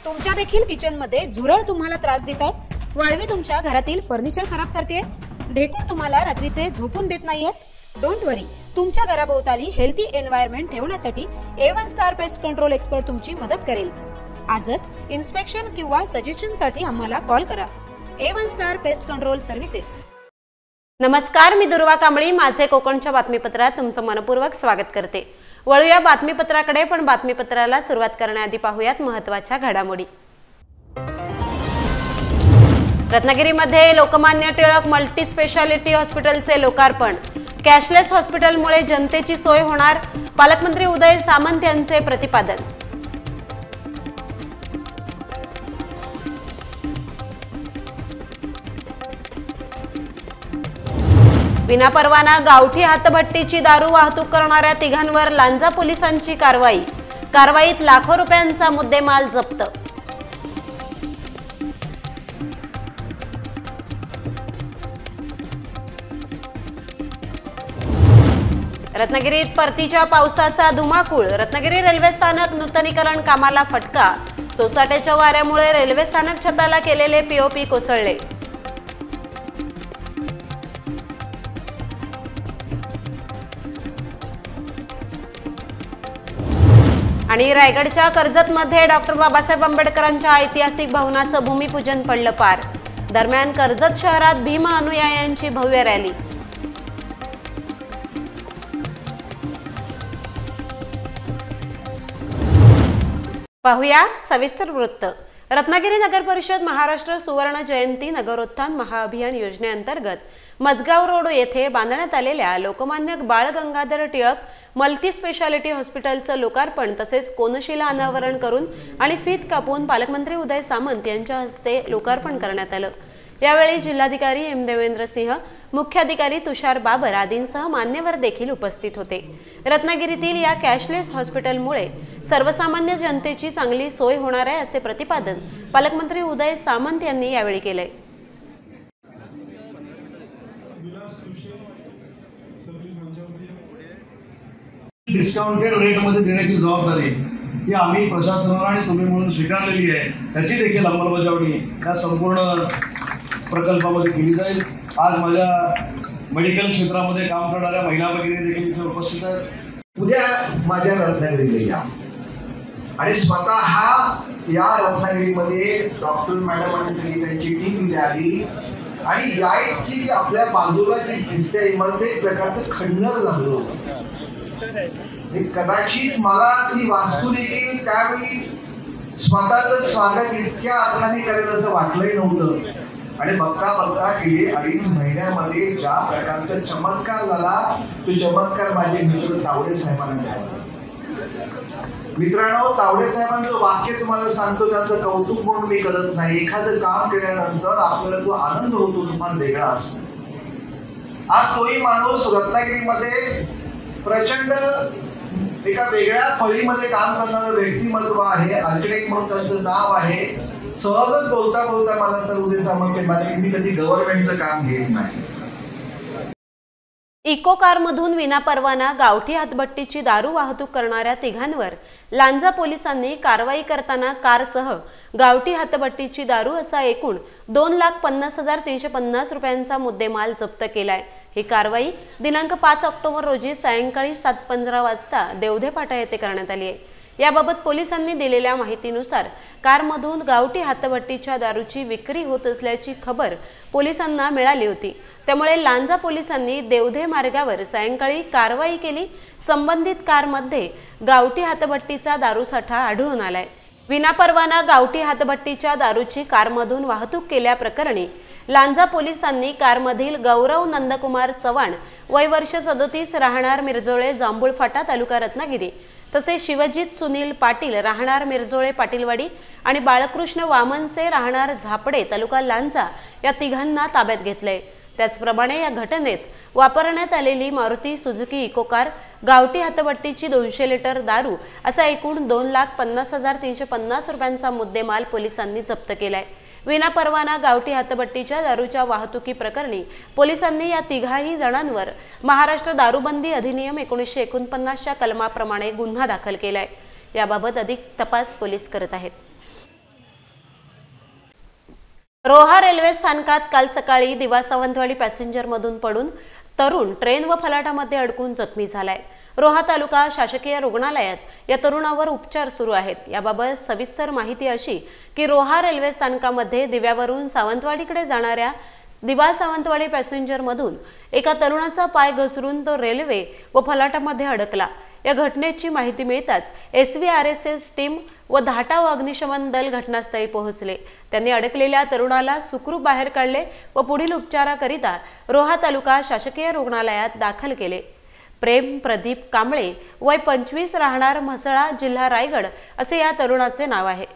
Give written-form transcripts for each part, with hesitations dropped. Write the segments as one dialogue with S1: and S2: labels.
S1: तुमच्या देखील किचन मध्ये झुरळ तुम्हाला त्रास देतात, वाळवी तुमच्या घरातील फर्निचर खराब करते, ढेकूळ तुम्हाला रात्रीचे झोपून देत नाहीयेत, डोंट वरी, तुमच्या घराभोवताली हेल्थी एन्व्हायरमेंट ठेवण्यासाठी A1 star pest control expert तुमची मदत करेल। आजच इन्स्पेक्शन किंवा सजेशन साठी आम्हाला कॉल करा। A1 star pest control services.
S2: नमस्कार, मी दुर्वा कांबळी माझे कोकणच्या बातमीपत्रात तुमचं मनपूर्वक स्वागत करते। वळूया बातमीपत्राकडे, पण बातमीपत्राला सुरुवात करण्याआधी पाहूयात महत्त्वाच्या घडामोडी। रत्नागिरीमध्ये लोकमान्य टिळक मल्टी स्पेशालिटी हॉस्पिटलचे लोकार्पण। कॅशलेस हॉस्पिटलमुळे जनतेची सोय होणार, पालकमंत्री उदय सामंत यांचे प्रतिपादन। विनापरवाना गावठी हातभट्टीची दारू वाहतूक करणाऱ्या तिघांवर लांजा पोलिसांची कारवाई। कारवाईत लाखो रुपयांचा मुद्देमाल जप्त। रत्नागिरीत परतीच्या पावसाचा धुमाकूळ। रत्नागिरी रेल्वे स्थानक नूतनीकरण कामाला फटका। सोसाट्याच्या वाऱ्यामुळे रेल्वे स्थानक छताला केलेले पीओपी कोसळले। आणि रायगडच्या कर्जतमध्ये डॉक्टर बाबासाहेब आंबेडकरांच्या ऐतिहासिक भवनाचं भूमिपूजन पडलं पार। दरम्यान कर्जत शहरात भीम अनुयायांची भव्य रॅली। पाहूया सविस्तर वृत्त। रत्नागिरी नगर परिषद महाराष्ट्र सुवर्ण जयंती नगरोत्थान महाअभियान योजनेअंतर्गत मजगाव रोड येथे बांधण्यात आलेल्या लोकमान्य बाळ गंगाधर टिळक मल्टी स्पेशालिटी हॉस्पिटलचं लोकार्पण तसेच कोनशिला अनावरण करून आणि फीत कापून पालकमंत्री उदय सामंत यांच्या हस्ते लोकार्पण करण्यात आलं। यावेळी जिल्हाधिकारी एम देवेंद्र सिंह, मुख्याधिकारी तुषार बाबर आदींसह मान्यवर देखील उपस्थित होते। रत्नागिरीतील या कॅशलेस हॉस्पिटलमुळे सर्वसामान्य जनतेची चांगली सोय होणार आहे असे प्रतिपादन पालकमंत्री उदय सामंत यांनी यावेळी केले।
S3: डिस्काउंटेड रेटमध्ये देण्याची जबाबदारी ही आम्ही प्रशासनाला आणि तुम्ही म्हणून स्वीकारलेली आहे। त्याची देखील अंमलबजावणी या संपूर्ण प्रकल्पामध्ये केली जाईल। आज माझ्या मेडिकल क्षेत्रामध्ये काम करणाऱ्या महिला भगिनी देखील इथे उपस्थित आहेत।
S4: उद्या माझ्या रत्नागिरीला या आणि स्वतः या रत्नागिरीमध्ये डॉक्टर मॅडम आणि सगळी त्यांची टीम इथे आली आणि याची आपल्या बाजूला जी दिसते इमारत एक प्रकारचं खंडर झालं होतं। कदाचित मला ती वास्तू देखील त्यावेळी स्वतःच स्वागत इतक्या अर्थाने करेल असं वाटलंही नव्हतं आणि बघता बघता गेली 2.5 महिन्यामध्ये ज्या प्रकारचा चमत्कार झाला तो चमत्कार माझे मित्र तावडे साहेबांना द्यावा। मित्रांनो, तावडे साहेबांचं वाक्य तुम्हाला सांगतो, त्याचं कौतुक म्हणून मी करत नाही। एखादं काम केल्यानंतर आपल्याला जो आनंद होतो तो फार वेगळा असतो। आज तोही माणूस रत्नागिरीमध्ये प्रचंड एका वेगळ्या फळीमध्ये काम करणारं व्यक्तिमत्व आहे। आर्किटेक्ट म्हणून त्यांचं नाव आहे। सहजच बोलता बोलता मला सर उदय सामंत म्हणाले, मी कधी गव्हर्नमेंटचं काम घेत नाही।
S2: इको कारमधून विनापरवाना गावठी हातभट्टीची दारू वाहतूक करणाऱ्या तिघांवर लांजा पोलिसांनी कारवाई करताना कारसह गावठी हातभट्टीची दारू असा एकूण 2,50,350 रुपयांचा मुद्देमाल जप्त केलाय। ही कारवाई दिनांक 5 ऑक्टोबर रोजी सायंकाळी 7:15 वाजता देवधे फाटा येथे करण्यात आली आहे। याबाबत पोलिसांनी दिलेल्या माहितीनुसार कारमधून गावठी हातभट्टीच्या दारूची विक्री होत असल्याची खबर पोलिसांना मिळाली होती। त्यामुळे लांजा पोलिसांनी देवधे मार्गावर सायंकाळी कारवाई केली। संबंधित कारमध्ये गावठी हातभट्टीचा दारूसाठा आढळून आलाय। विनापरवाना गावठी हातभट्टीच्या दारूची कारमधून वाहतूक केल्याप्रकरणी लांजा पोलिसांनी कारमधील गौरव नंदकुमार चव्हाण वय वर्ष 37 राहणार मिरजोळे जांभूळ फाटा तालुका रत्नागिरी तसेच शिवजित सुनील पाटील राहणार मिरजोळे पाटीलवाडी आणि बाळकृष्ण वामनसे राहणार झापडे तालुका लांजा या तिघांना ताब्यात घेतले। त्याचप्रमाणे या घटनेत वापरण्यात आलेली मारुती सुझुकी इको कार, गावठी हातभट्टीची 200 लिटर दारू असा एकूण 2,50,350 रुपयांचा मुद्देमाल पोलिसांनी जप्त केलाय। विनापरवाना गावठी हातभट्टीच्या दारूच्या वाहतुकी प्रकरणी पोलिसांनी या तिघाही जणांवर महाराष्ट्र दारूबंदी अधिनियम 1949च्या कलमाप्रमाणे गुन्हा दाखल केलाय। याबाबत अधिक तपास पोलीस करत आहेत। रोहा रेल्वे स्थानकात काल सकाळी दिवा सावंतवाडी पॅसेंजर मधून पडून तरुण ट्रेन व फलाटामध्ये अडकून जखमी झालाय। रोहा तालुका शासकीय रुग्णालयात या तरुणावर उपचार सुरू आहेत। याबाबत सविस्तर माहिती अशी की रोहा रेल्वे स्थानकामध्ये दिव्यावरून सावंतवाडीकडे जाणाऱ्या दिवा सावंतवाडी पॅसेंजर मधून एका तरुणाचा पाय घसरून तो रेल्वे व फलाटामध्ये अडकला। या घटनेची माहिती मिळताच SVRSS टीम व धाटा व अग्निशमन दल घटनास्थळी पोहोचले। त्यांनी अडकलेल्या तरुणाला सुखरूप बाहेर काढले व पुढील उपचाराकरिता रोहा तालुका शासकीय रुग्णालयात दाखल केले। प्रेम प्रदीप कांबळे वय 25 राहणार म्हसळा जिल्हा रायगड असे या तरुणाचे नाव आहे।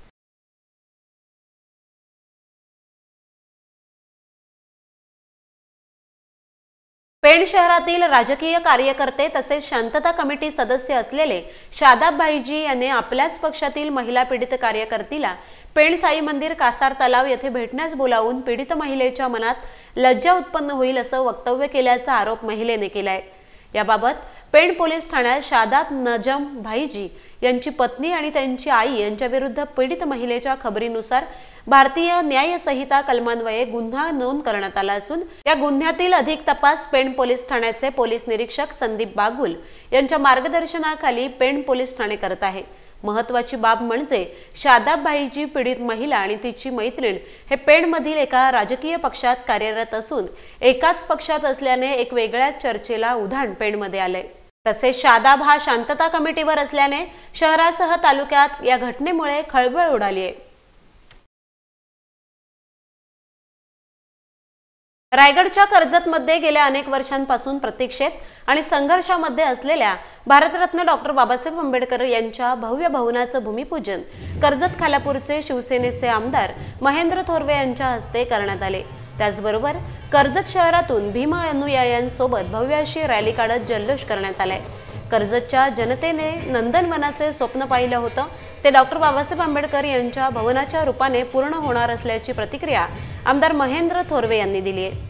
S2: पेण शहरातील राजकीय कार्यकर्ते तसेच शांतता कमिटी सदस्य असलेले शादाब भाईजी यांनी आपल्याच पक्षातील महिला पीडित कार्यकर्तीला पेण साई मंदिर कासार तलाव येथे भेटण्यास बोलावून पीडित महिलेच्या मनात लज्जा उत्पन्न होईल असं वक्तव्य केल्याचा आरोप महिलेने केलाय। याबाबत पेण पोलीस ठाण्यात शादाब नजम भाईजी यांची पत्नी आणि त्यांची आई यांच्या विरुद्ध पीडित महिलेच्या खबरीनुसार भारतीय न्याय संहिता कलमान्वये गुन्हा नोंद करण्यात आला असून या गुन्ह्यातील अधिक तपास पेण पोलीस ठाण्याचे पोलीस निरीक्षक संदीप बागुल यांच्या मार्गदर्शनाखाली पेण पोलीस ठाणे करत आहे। महत्त्वाची बाब म्हणजे शादाब भाईजी पीडित महिला आणि तिची मैत्रीण हे पेणमधील एका राजकीय पक्षात कार्यरत असून एकाच पक्षात असल्याने एक वेगळ्याच चर्चेला उधाण पेणमध्ये आले। तसेच शादाब हा शांतता कमिटीवर असल्याने शहरासह तालुक्यात या घटनेमुळे खळबळ उडाली आहे। रायगडच्या कर्जतमध्ये गेल्या अनेक वर्षांपासून प्रतीक्षेत आणि संघर्षामध्ये असलेल्या भारतरत्न डॉक्टर बाबासाहेब आंबेडकर यांच्या भव्य भवनाचं भूमिपूजन कर्जत खालापूरचे शिवसेनेचे आमदार महेंद्र थोरवे यांच्या हस्ते करण्यात आले। त्याचबरोबर कर्जत शहरातून भीम अनुयायांसोबत भव्य अशी रॅली काढत जल्लोष करण्यात आलाय। कर्जतच्या जनतेने नंदनवनाचे स्वप्न पाहिलं होतं ते डॉक्टर बाबासाहेब आंबेडकर यांच्या भवनाच्या रूपाने पूर्ण होणार असल्याची प्रतिक्रिया आमदार महेंद्र थोरवे यांनी दिली आहे।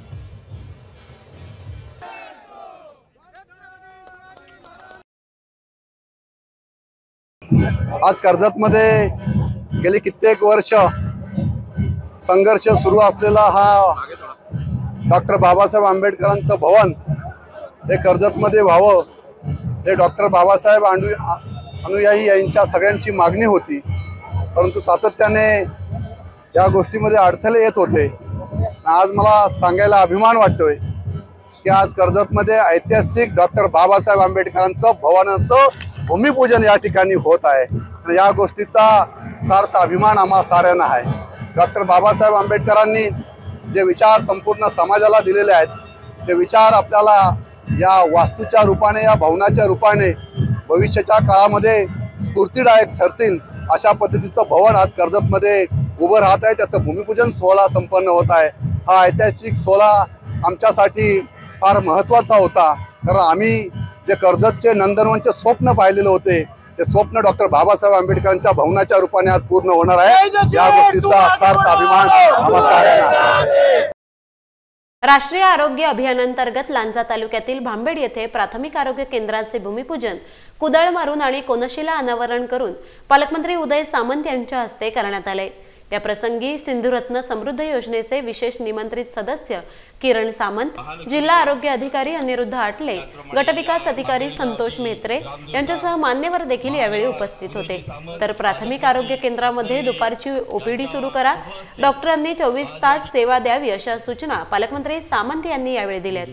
S5: आज कर्जतमध्ये गेली कित्येक वर्ष संघर्ष सुरू असलेला हा डॉक्टर बाबासाहेब आंबेडकरांचं भवन हे कर्जतमध्ये व्हावं हे डॉक्टर बाबासाहेब अनुयायी यांच्या सगळ्यांची मागणी होती, परंतु सातत्याने या गोष्टीमध्ये अडथळे येत होते। आज मला सांगायला अभिमान वाटतोय की आज कर्जतमध्ये ऐतिहासिक डॉक्टर बाबासाहेब आंबेडकरांचं भवनाचं भूमिपूजन या ठिकाणी होत आहे। या गोष्टीचा सार्थ अभिमान आम्हा साऱ्यांना आहे। डॉक्टर बाबासाहेब आंबेडकरांनी जे विचार संपूर्ण समाजाला दिलेले आहेत ते विचार आपल्याला या वास्तूच्या रूपाने या भवनाच्या रूपाने भविष्याच्या काळामध्ये स्फूर्तिदायक ठरतील अशा पद्धतीचं भवन आज कर्जतमध्ये उभं राहत आहे। त्याचं भूमिपूजन सोहळा संपन्न होत आहे। हा ऐतिहासिक सोहळा आमच्यासाठी फार महत्त्वाचा होता, कारण आम्ही जे कर्जतचे नंदनवनचे स्वप्न पाहिलेले होते ते स्वप्न डॉक्टर बाबासाहेब आंबेडकरांच्या भवनाच्या रूपाने आज पूर्ण होणार आहे। या गोष्टीचा सार्थ अभिमान आम्हा साऱ्यांना।
S2: राष्ट्रीय आरोग्य अभियानांतर्गत लांजा तालुक्यातील भांबेड येथे प्राथमिक आरोग्य केंद्राचे भूमिपूजन कुदळ मारून आणि कोनशिला अनावरण करून पालकमंत्री उदय सामंत यांच्या हस्ते करण्यात आले। या प्रसंगी सिंधुरत्न समृद्ध योजनेचे विशेष निमंत्रित सदस्य किरण सामंत, जिल्हा आरोग्य अधिकारी अनिरुद्ध आटले, गटविकास अधिकारी संतोष मेत्रे यांच्यासह मान्यवर देखील यावेळी उपस्थित होते। तर प्राथमिक आरोग्य केंद्रामध्ये दुपारची OPD सुरू करा, डॉक्टरांनी 24 तास सेवा द्यावी अशा सूचना पालकमंत्री सामंत यांनी यावेळी दिल्यात।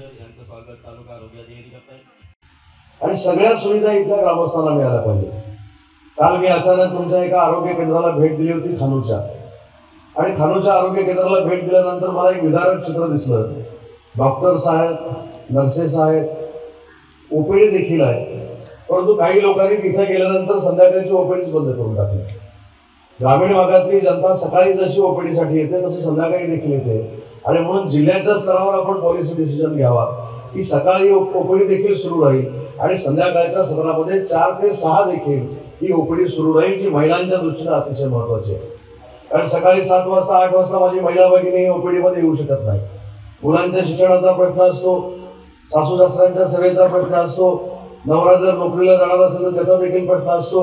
S3: आणि सगळ्या सुविधा इथल्या ग्रामस्थांना मिळाल्या पाहिजे। काल मी अचानक तुमच्या एका आरोग्य केंद्राला भेट दिली होती खानूच्या, आणि खानूच्या आरोग्य केंद्राला भेट दिल्यानंतर मला एक विदारक चित्र दिसलं। डॉक्टर साहेब, नर्सेस आहेत, OPD देखील आहे, परंतु काही लोकांनी तिथे गेल्यानंतर संध्याकाळची OPD बंद करून टाकली। ग्रामीण भागातली जनता सकाळी जशी OPD साठी येते तशी संध्याकाळी देखील येते, आणि म्हणून जिल्ह्याच्या स्तरावर आपण पॉलिसी डिसिजन घ्यावा की सकाळी OPD देखील सुरू राहील आणि संध्याकाळच्या सत्रामध्ये 4 ते 6 देखील ही OPD सुरू राहील, जी महिलांच्या दृष्टीने अतिशय महत्वाची आहे। कारण सकाळी 7 वाजता 8 वाजता माझी महिला भगिनी OPD मध्ये येऊ शकत नाही। मुलांच्या शिक्षणाचा प्रश्न असतो, सासू सासऱ्यांच्या सेवेचा प्रश्न असतो, नवरा जर नोकरीला जाणार असेल तर त्याचा देखील प्रश्न असतो।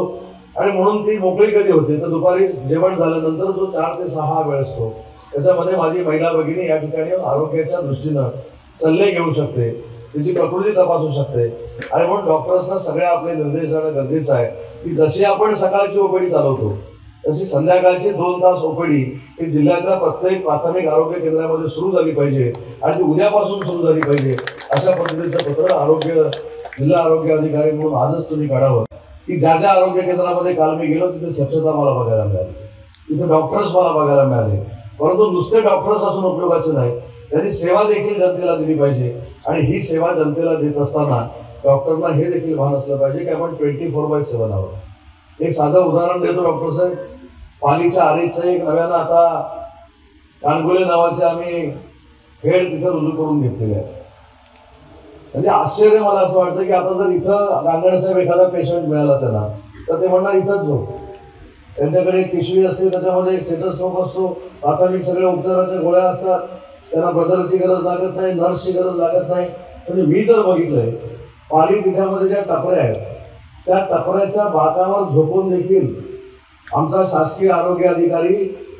S3: आणि म्हणून ती मोकळी कधी होते तर दुपारी जेवण झाल्यानंतर जो 4 ते 6 हा वेळ असतो त्याच्यामध्ये माझी महिला भगिनी या ठिकाणी आरोग्याच्या दृष्टीनं सल्ले घेऊ शकते, तिची प्रकृती तपासू शकते. आणि म्हणून डॉक्टर्सना सगळ्या आपले निर्देश देणं गरजेचं आहे की जशी आपण सकाळची ओपीडी चालवतो तशी संध्याकाळची 2 तास ओपीडी ही जिल्ह्याच्या प्रत्येक प्राथमिक आरोग्य केंद्रामध्ये सुरू झाली पाहिजे आणि ती उद्यापासून सुरू झाली पाहिजे. अशा पद्धतीचं पत्र जिल्हा आरोग्य अधिकारी म्हणून आजच तुम्ही काढावं की ज्या ज्या आरोग्य केंद्रामध्ये काल मी गेलो तिथे स्वच्छता मला बघायला मिळाली, तिथे डॉक्टर्स मला बघायला मिळाले. परंतु नुसते डॉक्टर्स असून उपयोगाचे नाही, त्यांनी सेवा देखील जनतेला दिली पाहिजे. आणि ही सेवा जनतेला देत असताना डॉक्टरना हे देखील भान असलं पाहिजे की आपण 24/7 आहोत. एक साधं उदाहरण देतो डॉक्टर साहेब. पालीच्या आरेचं एक नव्यानं आता कानगुले नावाचे आम्ही खेळ तिथे रुजू करून घेतलेले आहे. म्हणजे आश्चर्य मला असं वाटतं की आता जर इथं गांगण साहेब एखादा पेशंट मिळाला त्यांना तर ते म्हणणार इथंच झोप. त्यांच्याकडे एक पिशवी असते, त्याच्यामध्ये एक स्टेथोस्कोप असतो, प्राथमिक सगळ्या उपचाराच्या गोळ्या असतात, त्यांना ब्रदरची गरज लागत नाही, नर्सची गरज लागत नाही. म्हणजे मी तर बघितलंय पाली तिच्यामध्ये ज्या टपऱ्या आहेत त्या टपऱ्याच्या बाकावर झोपून देखील आमचा शासकीय आरोग्य अधिकारी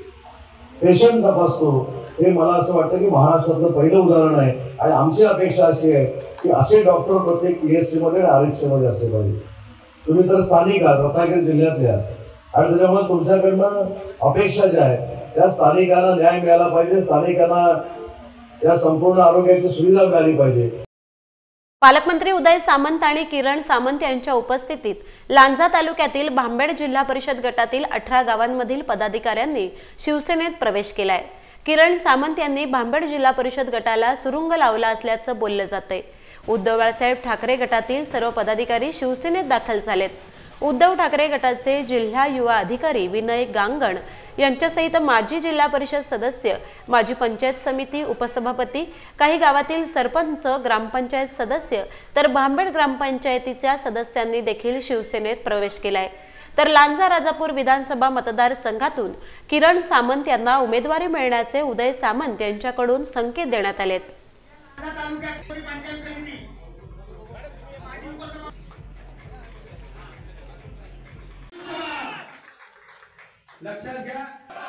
S3: पेशंट तपासतो. हे मला असं वाटतं की महाराष्ट्रातलं पहिलं उदाहरण आहे. आणि आमची अपेक्षा अशी आहे की असे डॉक्टर प्रत्येक PSC मध्ये आणि RHC मध्ये असले पाहिजे. तुम्ही तर स्थानिक आहात, रत्नागिरी जिल्ह्यातले आहात आणि त्याच्यामुळे तुमच्याकडनं अपेक्षा ज्या आहेत त्या स्थानिकांना न्याय मिळाला पाहिजे, स्थानिकांना या संपूर्ण आरोग्याची सुविधा मिळाली पाहिजे.
S2: पालकमंत्री उदय सामंत आणि किरण सामंत यांच्या उपस्थितीत लांजा तालुक्यातील भांबेड जिल्हा परिषद गटातील 18 गावांमधील पदाधिकाऱ्यांनी शिवसेनेत प्रवेश केलाय. किरण सामंत यांनी भांबेड जिल्हा परिषद गटाला सुरुंग लावला असल्याचं बोललं जातंय. उद्धव बाळासाहेब ठाकरे गटातील सर्व पदाधिकारी शिवसेनेत दाखल झालेत. उद्धव ठाकरे गटाचे जिल्हा युवा अधिकारी विनय गांगण यांच्यासहित माजी जिल्हा परिषद सदस्य, माजी पंचायत समिती उपसभापती, काही गावातील सरपंच, ग्रामपंचायत सदस्य तर भांबेड ग्रामपंचायतीच्या सदस्यांनी देखील शिवसेनेत प्रवेश केलाय. तर लांजा राजापूर विधानसभा मतदारसंघातून किरण सामंत यांना उमेदवारी मिळण्याचे उदय सामंत यांच्याकडून संकेत देण्यात आलेत.
S6: लक्षात घ्या,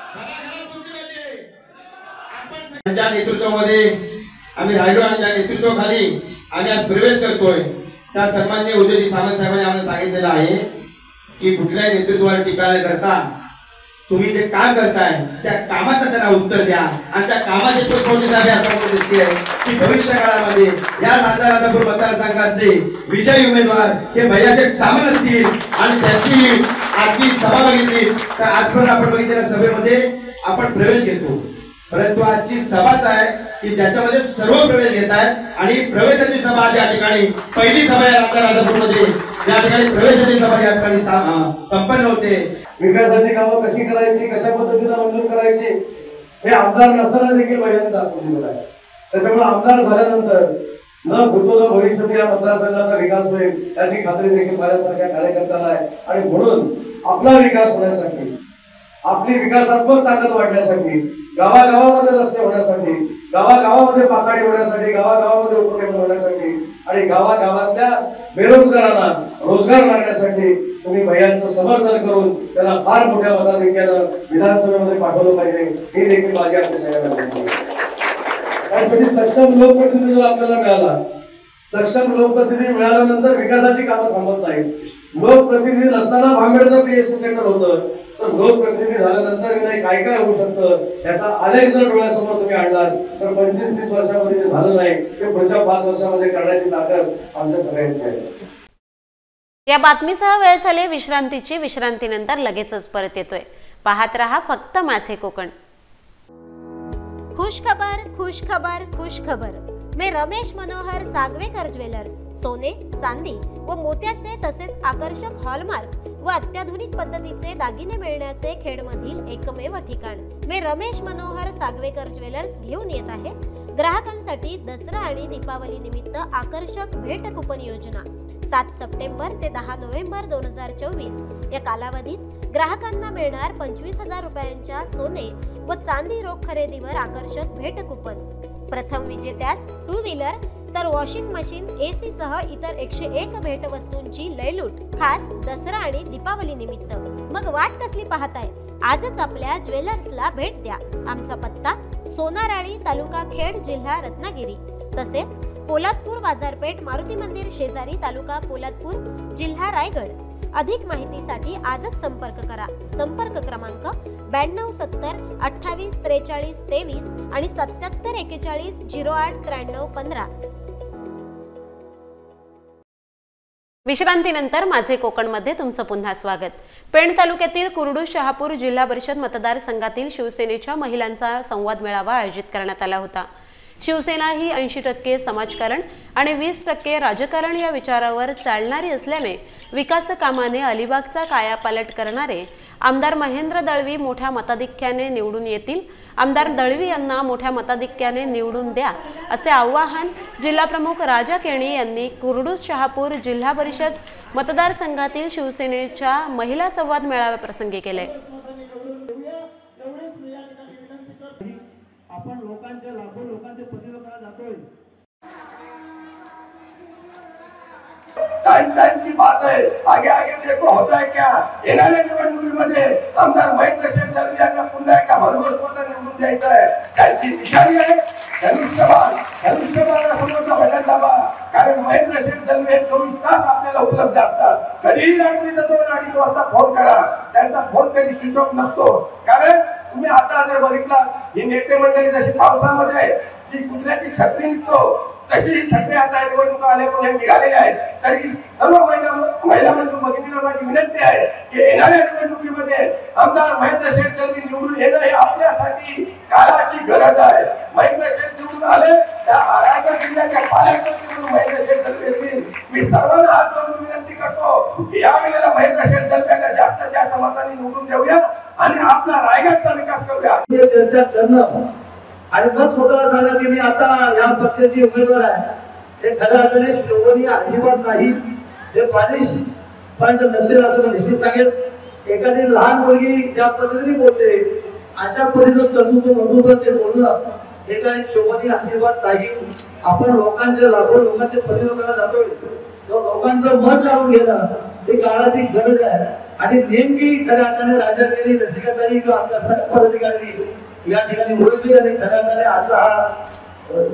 S6: ज्या नेतृत्वामध्ये आम्ही राहिलो आणि ज्या नेतृत्वाखाली आम्ही आज प्रवेश करतोय त्या सन्माननीय उदयजी सामंत साहेबांनी आम्हाला सांगितलेलं आहे की कुठल्याही नेतृत्वावर टीका न करता तुम्ही जे काम करताय त्या कामाचं त्यांना उत्तर द्या आणि त्या कामाचे पोचवणे साहेब असं दिसते आहे की भविष्य काळामध्ये या लांजा राजापूर मतदारसंघाचे विजयी उमेदवार हे भैयाशेठ सामंत असतील. आणि त्यांची आजची सभा बघितली तर आजपर्यंत आपण बघितलेल्या सभेमध्ये आपण प्रवेश घेतो, परंतु आजची सभाच आहे की ज्याच्यामध्ये सर्व प्रवेश घेत आहेत आणि प्रवेशाची सभा या ठिकाणी पहिली सभा या लांजा राजापूरमध्ये या ठिकाणी प्रवेशाची सभा या ठिकाणी संपन्न होते.
S3: विकासाची कामं कशी करायची, कशा पद्धतीने मंजूर करायची हे आमदार नसताना देखील महिलांनी दाखवून दिलं आहे. त्याच्यामुळे आमदार झाल्यानंतर न भूतो न भविष्यात या मतदारसंघाचा विकास होईल याची खात्री देखील माझ्यासारख्या कार्यकर्त्याला आहे. आणि म्हणून आपला विकास होण्यासाठी, आपली विकासात्मक ताकद वाढण्यासाठी, गावागावामध्ये रस्ते होण्यासाठी, गावागावामध्ये पाखाडी होण्यासाठी, गावागावामध्ये उपक्रम होण्यासाठी आणि गावागावातल्या बेरोजगारांना रोजगार मिळण्यासाठी तुम्ही भैयांचं समर्थन करून त्यांना फार मोठ्या मताधिक्यानं विधानसभेमध्ये पाठवलं पाहिजे ही देखील माझी आपल्या सगळ्यांना. त्यासाठी सक्षम लोकप्रतिनिधी जर आपल्याला मिळाला, सक्षम लोकप्रतिनिधी मिळाल्यानंतर विकासाची कामं थांबत नाहीत. लोकप्रतिनिधी नसताना भांबेडचं PSC सेंटर होतं, तर लोकप्रतिनिधी झाल्यानंतर काय काय होऊ शकतं याचा आलेख जर डोळ्यासमोर तुम्ही आणला तर 25-30 वर्षामध्ये जे झालं नाही ते पुढच्या 5 वर्षामध्ये करण्याची ताकद आमच्या सगळ्यांची आहे.
S2: या बातमीसह वेळ झाली विश्रांतीची. विश्रांतीनंतर लगेचच परत येतोय. पाहत रहा फक्त माझे कोकण.
S7: खुश खबर, खुश खबर, खुश खबर. मैं रमेश मनोहर सागवेकर ज्वेलर्स सोने, चांदी व मोत्याचे तसेच आकर्षक हॉलमार्क व अत्याधुनिक पद्धतीचे दागिने मिळण्याचे खेडमधील एकमेव ठिकाण. मैं रमेश मनोहर सागवेकर ज्वेलर्स घेऊन येत आहे ग्राहकांसाठी दसरा आणि दीपावली निमित्त आकर्षक भेट कुपन योजना. 7 सप्टेंबर ते 10 नोव्हेंबर 2024 या कालावधीत ग्राहकांना मिळणार 25,000 रुपयांच्या सोने व चांदी रोख खरेदीवर आकर्षक भेट कुपन. प्रथम विजेत्यास 2 व्हीलर तर वॉशिंग मशीन, AC सह इतर 101 भेटवस्तूंची लयलूट खास दसरा आणि दीपावली निमित्त। मग वाट कसली पाहताय? आजच आपल्या ज्वेलर्सला भेट द्या। आमचा पत्ता सोनाराळी, तालुका खेड, जिल्हा रत्नागिरी। तसेच पोलादपूर बाजारपेठ, मारुती मंदिर शेजारी, तालुका पोलादपूर, जिल्हा रायगड। अधिक माहितीसाठी आजच संपर्क करा। संपर्क क्रमांक 92 70 28 43 23 आणि 77 41 08 93 15।
S2: विश्रांतीनंतर माझे कोकणमध्ये तुमचं पुन्हा स्वागत। पेण तालुक्यातील कुरडू शहापूर जिल्हा परिषद मतदारसंघातील शिवसेनेच्या महिलांचा संवाद मेळावा आयोजित करण्यात आला होता। शिवसेना ही 80% समाजकारण आणि 20% राजकारण या विचारावर चालणारी असल्याने विकास कामाने अलिबागचा कायापालट करणारे आमदार महेंद्र दळवी मोठ्या मताधिक्याने निवडून येतील। आमदार दळवी यांना मोठ्या मताधिक्याने निवडून द्या असे आवाहन जिल्हाप्रमुख राजा केणी यांनी कुरडू शहापूर जिल्हा परिषद मतदारसंघातील शिवसेनेच्या महिला संवाद मेळाव्याप्रसंगी केले।
S8: आपण लोकांच्या लाखो लोकांचे प्रतिनिधित्व जातोय। टाइम की बात है, आगे आगे देखो होता है क्या। येणाऱ्या निवडणुकीमध्ये आमदार महेंद्र शेठ दळवी यांना पुन्हा एका भरघोस मताने निवडून द्यायचं आहे। त्यांची निशाणी आहे धनुष्यबाण समोरचा बटन दाबा, कारण महेंद्र शेठ दळवी 24 तास आपल्याला उपलब्ध असतात। कधीही रात्रीचा 2-2:30 वाजता फोन करा, त्यांचा फोन कधी स्विच ऑफ नसतो। कारण तुम्ही आता जर बघितलं, ही नेते मंडळी जशी पावसामध्ये जी कुत्र्याची छत्री निघतो तशी छत्री आता निवडणुका आल्यामुळे निघालेल्या आहेत। तरी सर्व महिलांना बघितलेली माझी विनंती आहे की येणाऱ्या निवडणुकीमध्ये आमदार महेंद्र शेठ दळवी निवडून येणं हे आपल्यासाठी काळाची गरज आहे। महेंद्र शेठ निवडून आले त्या रायगड जिल्ह्याच्या पालकमंत्री महेंद्र शेठ दळवी येतील। मी सर्वांना हात जोडून विनंती करतो की या वेळेला महेंद्र शेठ दळवीला जास्तीत जास्त मतांनी निवडून देऊया आणि आपला रायगडचा विकास करूया।
S9: चर्चा करणं आणि मग स्वतःला सांगणं की मी आता या पक्षाची उमेदवार आहे, हे खऱ्या अर्थाने शोभनीय अजिबात नाही। हे बालिश पण नक्षल असं निश्चित सांगेल। एखादी लहान मुलगी ज्या पद्धतीने बोलते अशा पद्धतीचं तंतुमधून ते बोलणं हे काही शोभनीय अजिबात नाही। आपण लोकांचे लाखो लोकांचे प्रतिनिधित्व जातोय, लोकांचं मत जाणून घेणं ही काळाची गरज आहे। आणि नेमकी खऱ्या अर्थाने राजकारणी रसिकताई किंवा आपल्या सर्व पदाधिकारी या ठिकाणी बोलतोय आणि खऱ्या अर्थाने आजचा हा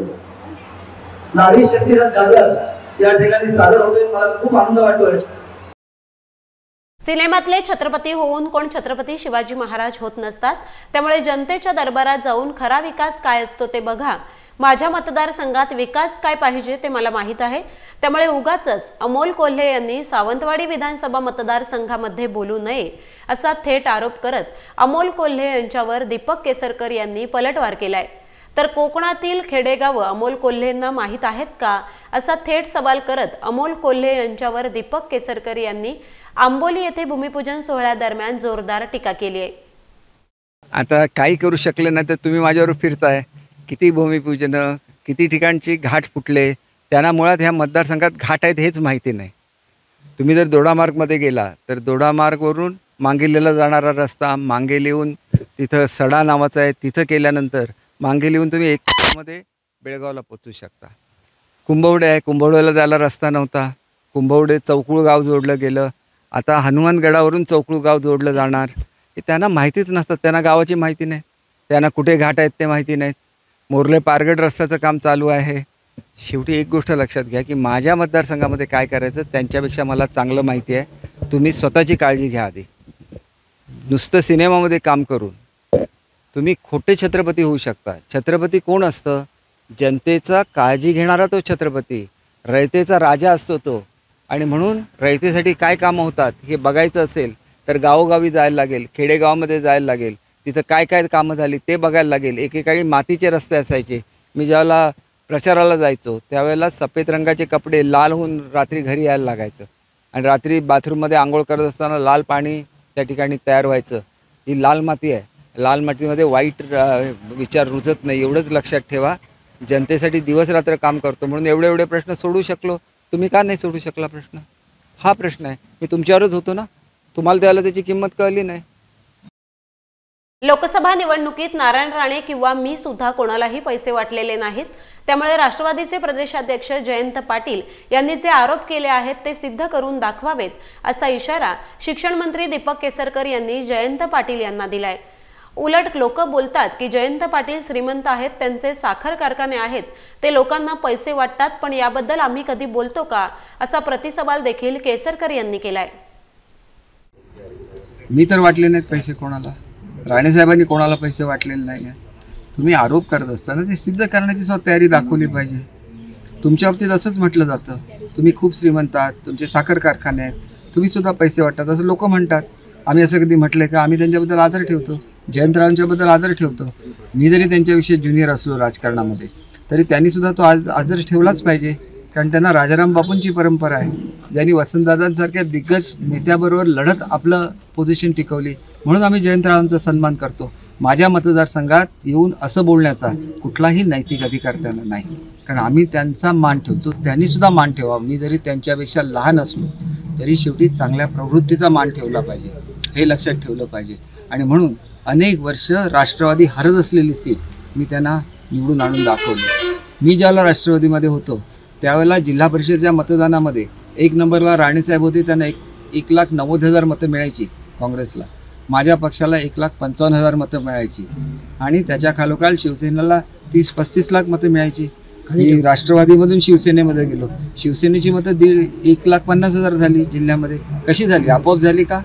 S9: नारी शक्तीचा जागर या ठिकाणी सादर होतोय। मला खूप आनंद वाटतोय।
S2: सिनेमातले छत्रपती होऊन कोण छत्रपती शिवाजी महाराज होत नसतात, त्यामुळे जनतेच्या दरबारात जाऊन खरा विकास काय असतो ते बघा। माझ्या मतदारसंघात विकास काय पाहिजे ते मला माहित आहे, त्यामुळे उगाचच अमोल कोल्हे यांनी सावंतवाडी विधानसभा मतदारसंघामध्ये बोलू नये असा थेट आरोप करत अमोल कोल्हे यांच्यावर दीपक केसरकर यांनी पलटवार केलाय। तर कोकणातील खेडेगाव अमोल कोल्हेंना माहित आहेत का असा थेट सवाल करत अमोल कोल्हे यांच्यावर दीपक केसरकर यांनी आंबोली येथे भूमिपूजन सोहळ्यादरम्यान जोरदार टीका केली आहे।
S10: आता काही करू शकले नाही तर तुम्ही माझ्यावर फिरताय। किती भूमिपूजन, किती ठिकाणची घाट फुटले, त्यांना मुळात ह्या मतदारसंघात घाट आहेत हेच माहिती नाही। तुम्ही जर दोडामार्गमध्ये गेला तर दोडामार्गवरून मांगेलीला जाणारा रस्ता, मांगेलीहून तिथं सडा नावाचा आहे, तिथं केल्यानंतर मांगेलीहून तुम्ही 1 तासामध्ये बेळगावला पोचू शकता। कुंभवडे आहे, कुंभवड्याला जायला रस्ता नव्हता, कुंभवडे चौकुळ गाव जोडलं गेलं। आता हनुमानगडावरून चौकुळ गाव जोडलं जाणार, हे त्यांना माहितीच नसतात। त्यांना गावाची माहिती नाही, त्यांना कुठे घाट आहेत ते माहिती नाहीत। मोर्ले पारगड रस्त्याचं काम चालू आहे। शेवटी एक गोष्ट लक्षात घ्या की माझ्या मतदारसंघामध्ये काय करायचं त्यांच्यापेक्षा मला चांगलं माहिती आहे। तुम्ही स्वतःची काळजी घ्या आधी। नुसतं सिनेमामध्ये काम करून तुम्ही खोटे छत्रपती होऊ शकता। छत्रपती कोण असतं? जनतेचा काळजी घेणारा तो छत्रपती, रयतेचा राजा असतो तो। आणि म्हणून रयतेसाठी काय कामं होतात हे बघायचं असेल तर गावोगावी जायला लागेल, खेडेगावामध्ये जायला लागेल, तिथं काय काय कामं झाली ते बघायला लागेल। एकेकाळी मातीचे रस्ते असायचे। मी ज्यावेळेला प्रचाराला जायचो त्यावेळेला सफेद रंगाचे कपडे लाल होऊन रात्री घरी यायला लागायचं आणि रात्री बाथरूममध्ये आंघोळ करत असताना लाल पाणी त्या ठिकाणी तयार व्हायचं। ही लाल माती आहे, लाल मातीमध्ये वाईट विचार रुजत नाही, एवढंच लक्षात ठेवा। जनतेसाठी दिवस रात्र काम करतो म्हणून एवढे प्रश्न सोडू शकलो, तुम्ही का नाही सोडू शकला प्रश्न? हा प्रश्न आहे। मी तुमच्यावरच होतो ना, तुम्हाला त्याला त्याची किंमत कळली नाही।
S2: लोकसभा निवडणुकीत नारायण राणे किंवा मी सुद्धा कोणालाही पैसे वाटलेले नाहीत, त्यामुळे राष्ट्रवादीचे प्रदेशाध्यक्ष जयंत पाटील यांनी जे आरोप केले आहेत ते सिद्ध करून दाखवावेत, असा इशारा शिक्षण मंत्री दीपक केसरकर यांनी जयंत पाटील यांना दिलाय। उलट लोक बोलतात की जयंत पाटील श्रीमंत आहेत, त्यांचे साखर कारखाने आहेत, ते लोकांना पैसे वाटतात, पण याबद्दल आम्ही कधी बोलतो का, असा प्रतिसवाल देखील केसरकर यांनी केलाय।
S10: मी तर वाटले नाहीत पैसे कोणाला, राणे साहेबांनी कोणाला पैसे वाटलेले नाही। तुम्ही आरोप करत असताना ते सिद्ध करण्याची स्वतः तयारी दाखवली पाहिजे। तुमच्या बाबतीत असंच म्हटलं जातं, तुम्ही खूप श्रीमंत आहात, तुमचे साखर कारखाने आहेत, तुम्ही सुद्धा पैसे वाटतात असं लोक म्हणतात। आम्ही असं कधी म्हटलं का? आम्ही त्यांच्याबद्दल आदर ठेवतो, जयंतरावांच्याबद्दल आदर ठेवतो। मी जरी त्यांच्यापेक्षा ज्युनियर असलो राजकारणामध्ये तरी त्यांनी सुद्धा तो आदर ठेवलाच पाहिजे, कारण त्यांना राजाराम बापूंची परंपरा आहे, ज्यांनी वसंतदादांसारख्या दिग्गज नेत्याबरोबर लढत आपलं पोझिशन टिकवली, म्हणून आम्ही जयंतरावांचा सन्मान करतो। माझ्या मतदारसंघात येऊन असं बोलण्याचा कुठलाही नैतिक अधिकार त्यांना नाही, कारण आम्ही त्यांचा मान ठेवतो, त्यांनी सुद्धा मान ठेवा। मी जरी त्यांच्यापेक्षा लहान असलो तरी शेवटी चांगल्या प्रवृत्तीचा मान ठेवला पाहिजे, हे लक्षात ठेवलं पाहिजे। आणि म्हणून अनेक वर्ष राष्ट्रवादी हरत असलेली सीट मी त्यांना निवडून आणून दाखवली। मी ज्याला राष्ट्रवादीमध्ये होतो त्यावेळेला जिल्हा परिषदेच्या मतदानामध्ये 1 नंबरला राणेसाहेब होते, त्यांना 1,90,000 मतं मिळायची काँग्रेसला, माझ्या पक्षाला 1,55,000 मतं मिळायची, आणि त्याच्या खालोखाल शिवसेनेला 30-35 लाख मतं मिळायची। मी राष्ट्रवादीमधून शिवसेनेमध्ये गेलो, शिवसेनेची मतं 1,50,000 झाली जिल्ह्यामध्ये। कशी झाली? आपोआप झाली का?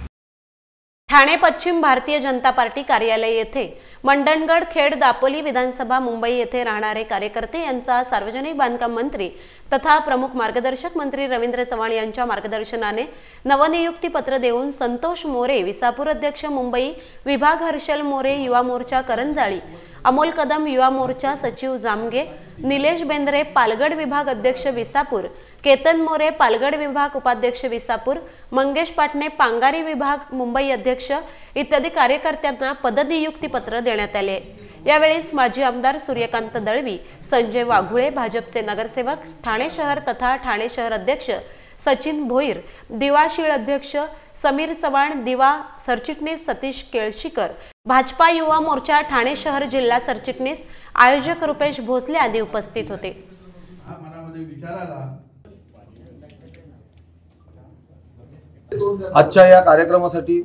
S2: ठाणे पश्चिम भारतीय जनता पार्टी कार्यालय येथे मंडणगड, खेड, दापोली विधानसभा, मुंबई येथे राहणारे कार्यकर्ते यांचा सार्वजनिक बांधकाम मंत्री तथा प्रमुख मार्गदर्शक मंत्री रवींद्र चव्हाण यांच्या मार्गदर्शनाने नवनियुक्ती पत्र देऊन संतोष मोरे विसापूर अध्यक्ष मुंबई विभाग, हर्षल मोरे युवा मोर्चा करंजाळी, अमोल कदम युवा मोर्चा सचिव जामगे, निलेश बेंद्रे पालगड विभाग अध्यक्ष विसापूर, केतन मोरे पालगड विभाग उपाध्यक्ष विसापूर, मंगेश पाटणे पांगारी विभाग मुंबई अध्यक्ष इत्यादी कार्यकर्त्यांना पदनियुक्ती पत्र देण्यात आले। यावेळी माजी आमदार सूर्यकांत दळवी, संजय वाघुळे, भाजपचे नगरसेवक ठाणे शहर तथा ठाणे शहर अध्यक्ष सचिन भोईर, दिवा शीळ अध्यक्ष समीर चव्हाण, दिवा सरचिटणीस सतीश केळशीकर, भाजपा युवा मोर्चा ठाणे शहर जिल्हा सरचिटणीस आयोजक रुपेश भोसले आदी उपस्थित होते।
S5: आजच्या या कार्यक्रमासाठी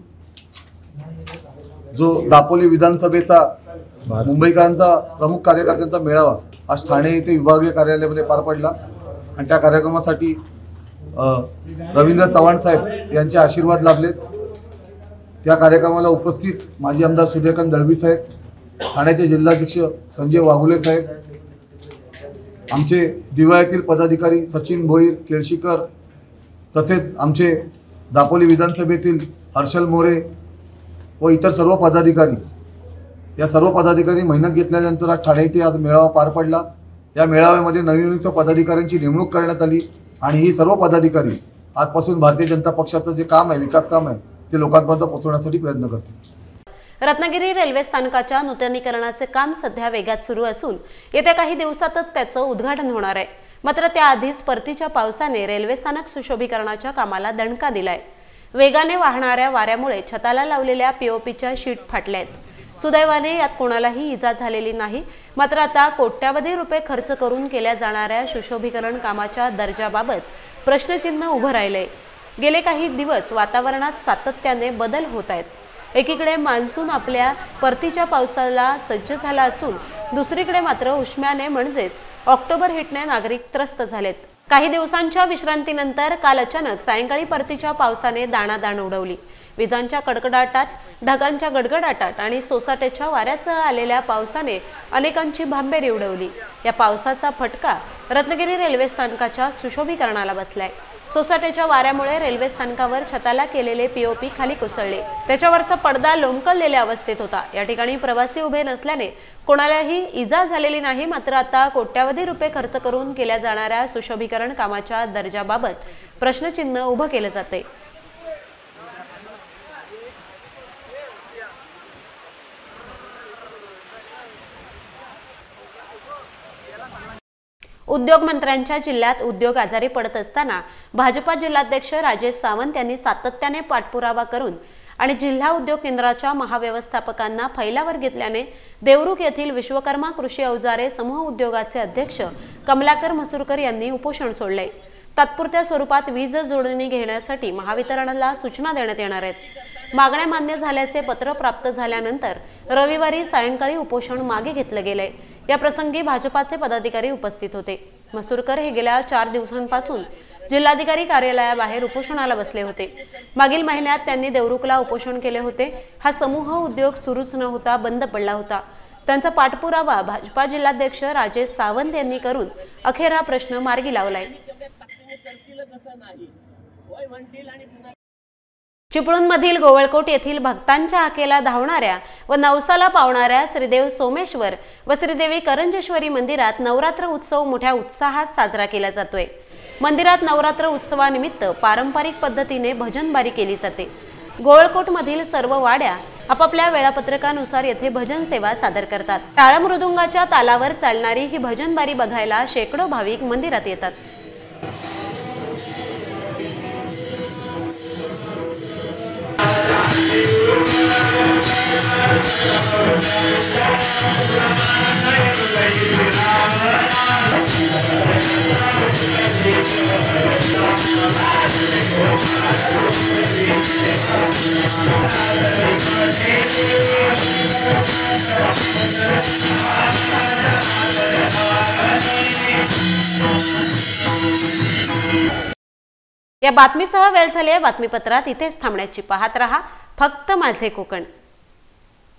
S5: जो दापोली विधानसभेचा मुंबईकरांचा प्रमुख कार्यकर्त्यांचा मेळावा आज ठाणे येथे विभागीय कार्यालयामध्ये पार पडला, आणि त्या कार्यक्रमासाठी रवींद्र चव्हाण साहेब यांचे आशीर्वाद लाभलेत। त्या कार्यक्रमाला उपस्थित माजी आमदार सूर्यकांत दळवी साहेब, ठाण्याचे जिल्हाध्यक्ष संजय वाघुले साहेब, आमचे दिवा येथील पदाधिकारी सचिन भोईर, केळशीकर, तसेच आमचे दापोली विधानसभेतील हर्षल मोरे व इतर सर्व पदाधिकारी, या सर्व पदाधिकारी मेहनत घेतल्यानंतर आज ठाणे येथे आज मेळावा पार पडला। या मेळाव्यामध्ये नवनियुक्त पदाधिकाऱ्यांची नेमणूक करण्यात आली, आणि ही सर्व पदाधिकारी आजपासून भारतीय जनता पक्षाचं जे काम आहे, विकास काम आहे, ते लोकांपर्यंत पोहोचवण्यासाठी प्रयत्न करतील।
S2: रत्नागिरी रेल्वे स्थानकाच्या नूतनीकरणाचे काम सध्या वेगात सुरू असून येत्या काही दिवसातच त्याचं उद्घाटन होणार आहे। मात्र त्याआधीच परतीच्या पावसाने रेल्वे स्थानक सुशोभीकरणाच्या कामाला दणका दिलाय। वेगाने वाहणाऱ्या वाऱ्यामुळे छताला लावलेल्या पीओपीच्या शीट फाटल्या आहेत। सुदैवाने यात कोणालाही इजा झालेली नाही। मात्र आता कोट्यावधी रुपये खर्च करून केल्या जाणाऱ्या सुशोभीकरण कामाच्या दर्जाबाबत प्रश्नचिन्ह उभं राहिलंय। गेले काही दिवस वातावरणात सातत्याने बदल होत आहेत। एकीकडे मान्सून आपल्या परतीच्या पावसाला सज्ज झाला असून दुसरीकडे मात्र उष्म्याने म्हणजेच ऑक्टोबर हिटने नागरिक त्रस्त झालेत। काही दिवसांच्या विश्रांतीनंतर काल अचानक सायंकाळी परतीच्या पावसाने दाणादाण उडवली। विजांच्या कडकडाटात, ढगांच्या गडगडाटात आणि सोसाट्याच्या वाऱ्यासह आलेल्या पावसाने अनेकांची भांबेरी उडवली। या पावसाचा फटका रत्नागिरी रेल्वे स्थानकाच्या सुशोभीकरणाला बसलाय। सोसाट्याच्या वाऱ्यामुळे रेल्वे स्थानकावर छताला केलेले पीओपी खाली कोसळले, त्याच्यावरचा पडदा लोंबकळलेल्या अवस्थेत होता। या ठिकाणी प्रवासी उभे नसल्याने कोणालाही इजा झालेली नाही। मात्र आता कोट्यावधी रुपये खर्च करून केल्या जाणाऱ्या सुशोभीकरण कामाच्या दर्जाबाबत प्रश्नचिन्ह उभं केलं जाते। उद्योग मंत्र्यांच्या जिल्ह्यात उद्योग आजारी पडत असताना भाजपा जिल्हाध्यक्ष राजेश सावंत यांनी सातत्याने पाठपुरावा करून आणि जिल्हा उद्योग केंद्राच्या महाव्यवस्थापकांना फैलावर घेतल्याने देवरुख येथील विश्वकर्मा कृषी अवजारे समूह उद्योगाचे अध्यक्ष कमलाकर मसूरकर यांनी उपोषण सोडले। तात्पुरत्या स्वरूपात वीज जोडणी घेण्यासाठी महावितरणला सूचना देण्यात येणार आहेत। मागण्या मान्य झाल्याचे पत्र प्राप्त झाल्यानंतर रविवारी सायंकाळी उपोषण मागे घेतले गेले। या प्रसंगी भाजपाचे पदाधिकारी उपस्थित होते। मसूरकर हे गेल्या 4 दिवसांपासून जिल्हाधिकारी कार्यालयाबाहेर उपोषणाला बसले होते। मागील महिन्यात त्यांनी देवरुखला उपोषण केले होते। हा समूह उद्योग सुरूच न होता बंद पडला होता। त्यांचा पाठपुरावा भाजपा जिल्हाध्यक्ष राजेश सावंत यांनी करून अखेर हा प्रश्न मार्गी लावलाय। चिपळूणमधील गोवळकोट येथील भक्तांच्या हाकेला धावणाऱ्या व नवसाला पावणाऱ्या श्रीदेव सोमेश्वर व श्रीदेवी करंजेश्वरी मंदिरात नवरात्र उत्सव मोठ्या उत्साहात साजरा केला जातोय। मंदिरात नवरात्र उत्सवानिमित्त पारंपरिक पद्धतीने भजनबारी केली जाते। गोवळकोटमधील सर्व वाड्या आपापल्या वेळापत्रकानुसार येथे भजन सेवा सादर करतात। टाळ मृदुंगाच्या तालावर चालणारी ही भजनबारी बघायला शेकडो भाविक मंदिरात येतात। या बातमीसह वेळ झाली आहे बातमीपत्रात इथेच थांबण्याची। पाहत रहा फक्त माझे कोकण।